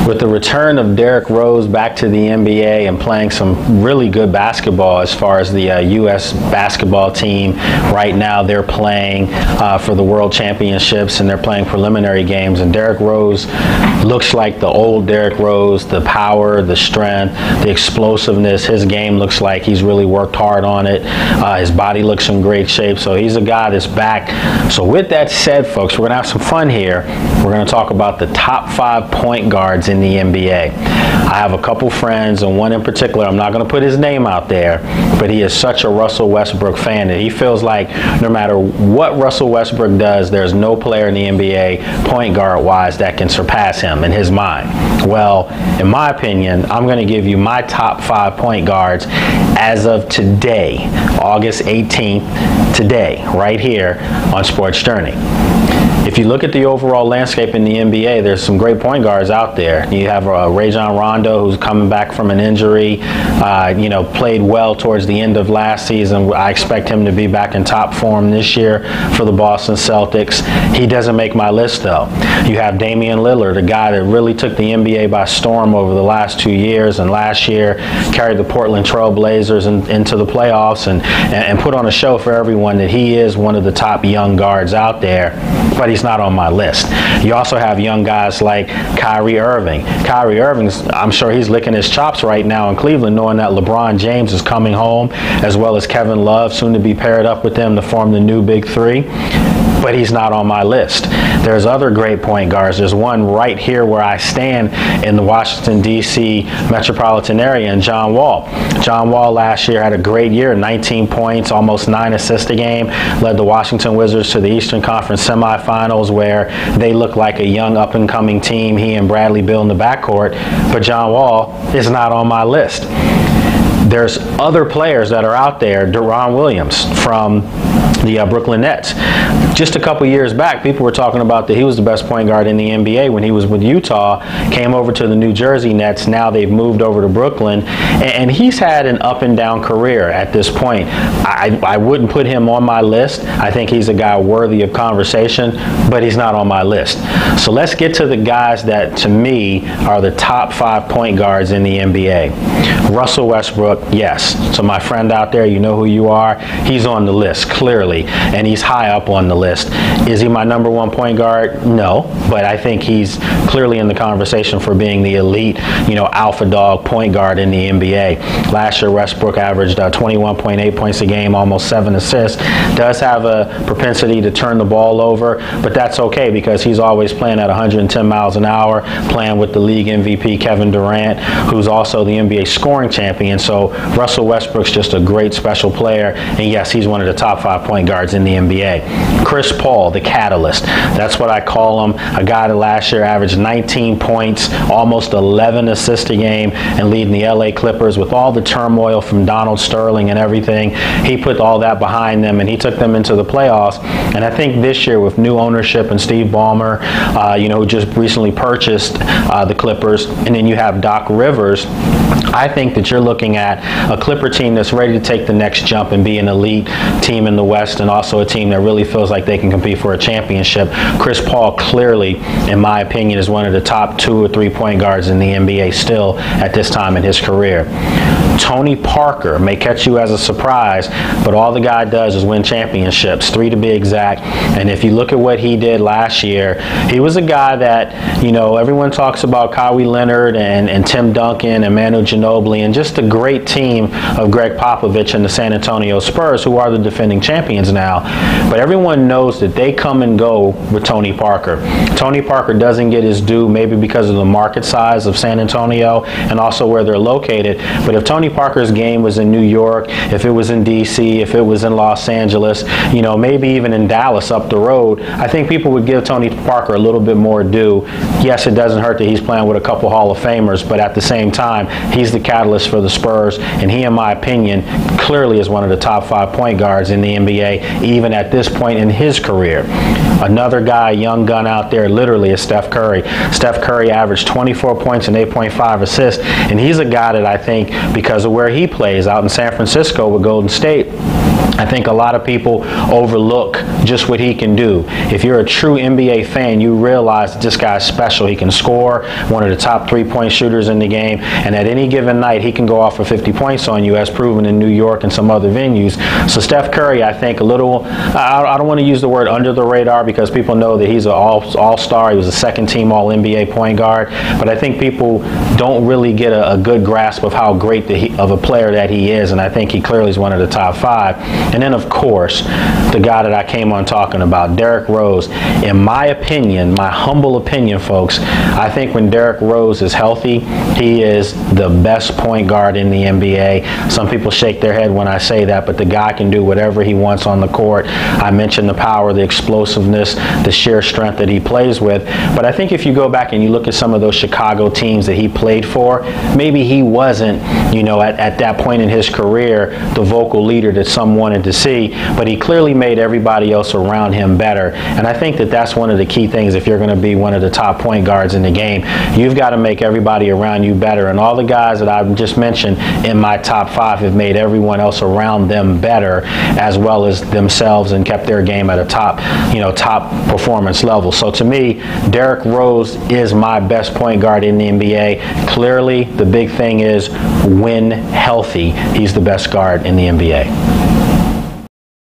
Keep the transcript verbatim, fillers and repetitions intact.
With the return of Derrick Rose back to the N B A and playing some really good basketball as far as the uh, U S basketball team, right now they're playing uh, for the World Championships and they're playing preliminary games, and Derrick Rose looks like the old Derrick Rose, the power, the strength, the explosiveness. His game looks like he's really worked hard on it. Uh, his body looks in great shape, so he's a guy that's back. So with that said, folks, we're going to have some fun here. We're going to talk about the top five point guards in the N B A. I have a couple friends, and one in particular, I'm not going to put his name out there, but he is such a Russell Westbrook fan that he feels like no matter what Russell Westbrook does, there's no player in the N B A point guard wise that can surpass him in his mind. Well, in my opinion, I'm going to give you my top five point guards as of today, August eighteenth, today, right here on Sports Journey. If you look at the overall landscape in the N B A, there's some great point guards out there. You have uh, Rajon Rondo, who's coming back from an injury, uh, you know, played well towards the end of last season. I expect him to be back in top form this year for the Boston Celtics. He doesn't make my list, though. You have Damian Lillard, a guy that really took the N B A by storm over the last two years, and last year carried the Portland Trail Blazers in, into the playoffs and, and, and put on a show for everyone that he is one of the top young guards out there. But he's not on my list. You also have young guys like Kyrie Irving. Kyrie Irving's, I'm sure he's licking his chops right now in Cleveland, knowing that LeBron James is coming home, as well as Kevin Love, soon to be paired up with them to form the new Big Three. But he's not on my list. There's other great point guards. There's one right here where I stand in the Washington, D C metropolitan area, and John Wall. John Wall last year had a great year, nineteen points, almost nine assists a game, led the Washington Wizards to the Eastern Conference semifinals where they look like a young up-and-coming team, he and Bradley Beal in the backcourt, but John Wall is not on my list. There's other players that are out there. Deron Williams from the uh, Brooklyn Nets. Just a couple years back, people were talking about that he was the best point guard in the N B A when he was with Utah, came over to the New Jersey Nets. Now they've moved over to Brooklyn, and, and he's had an up and down career at this point. I, I wouldn't put him on my list. I think he's a guy worthy of conversation, but he's not on my list. So let's get to the guys that, to me, are the top five point guards in the N B A. Russell Westbrook, yes. So my friend out there, you know who you are. He's on the list, clearly, and he's high up on the list. Is he my number one point guard? No, but I think he's clearly in the conversation for being the elite, you know, alpha dog point guard in the N B A. Last year, Westbrook averaged uh, twenty-one point eight points a game, almost seven assists. Does have a propensity to turn the ball over, but that's okay because he's always playing at one hundred ten miles an hour, playing with the league M V P Kevin Durant, who's also the N B A scoring champion. So Russell Westbrook's just a great special player, and yes, he's one of the top five point guards in the N B A. Chris Paul, the catalyst. That's what I call him. A guy that last year averaged nineteen points, almost eleven assists a game, and leading the L A Clippers with all the turmoil from Donald Sterling and everything. He put all that behind them, and he took them into the playoffs. And I think this year with new ownership and Steve Ballmer, uh, you know, who just recently purchased uh, the Clippers, and then you have Doc Rivers, I think that you're looking at a Clipper team that's ready to take the next jump and be an elite team in the West, and also a team that really feels like they can compete for a championship. Chris Paul clearly, in my opinion, is one of the top two or three point guards in the N B A still at this time in his career. Tony Parker may catch you as a surprise, but all the guy does is win championships, three to be exact. And if you look at what he did last year, he was a guy that, you know, everyone talks about Kawhi Leonard and, and Tim Duncan and Manu Ginobili and just a great team of Greg Popovich and the San Antonio Spurs, who are the defending champions now. But everyone knows that they come and go with Tony Parker. Tony Parker doesn't get his due, maybe because of the market size of San Antonio and also where they're located. But if Tony Parker's game was in New York, if it was in D C, if it was in Los Angeles, you know, maybe even in Dallas up the road, I think people would give Tony Parker a little bit more due. Yes, it doesn't hurt that he's playing with a couple Hall of Famers, but at the same time, he's the catalyst for the Spurs, and he, in my opinion, clearly is one of the top five point guards in the N B A, even at this point in his career. Another guy, young gun out there, literally is Steph Curry. Steph Curry averaged twenty-four points and eight point five assists, and he's a guy that I think, because of where he plays out in San Francisco with Golden State, I think a lot of people overlook just what he can do. If you're a true N B A fan, you realize that this guy's special. He can score, one of the top three-point shooters in the game, and at any given night, he can go off for fifty points on you, as proven in New York and some other venues. So Steph Curry, I think, a little, I, I don't want to use the word under the radar, because people know that he's an all, all-star. He was a second-team all N B A point guard, but I think people don't really get a, a good grasp of how great the, of a player that he is, and I think he clearly is one of the top five. And then, of course, the guy that I came on talking about, Derrick Rose. In my opinion, my humble opinion, folks, I think when Derrick Rose is healthy, he is the best point guard in the N B A. Some people shake their head when I say that, but the guy can do whatever he wants on the court. I mentioned the power, the explosiveness, the sheer strength that he plays with. But I think if you go back and you look at some of those Chicago teams that he played for, maybe he wasn't, you know, at, at that point in his career, the vocal leader that some wanted to see, but he clearly made everybody else around him better. And I think that that's one of the key things if you're going to be one of the top point guards in the game. You've got to make everybody around you better. And all the guys that I've just mentioned in my top five have made everyone else around them better, as well as themselves, and kept their game at a top, you know, top performance level. So to me, Derrick Rose is my best point guard in the N B A. Clearly, the big thing is when healthy, he's the best guard in the N B A.